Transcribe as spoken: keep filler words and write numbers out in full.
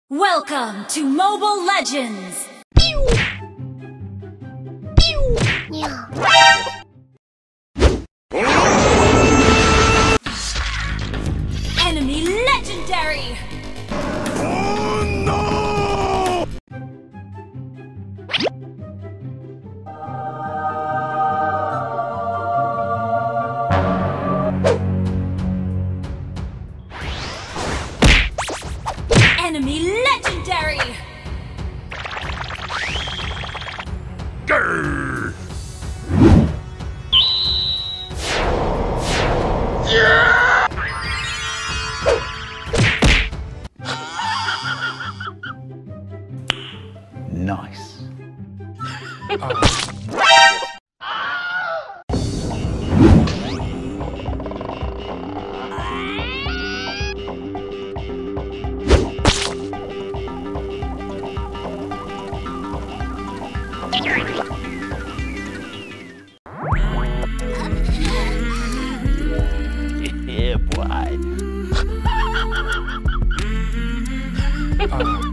Welcome to Mobile Legends! Enemy legendary! Oh no! Enemy legendary! Grr. Nice. Yeah, boy. Uh.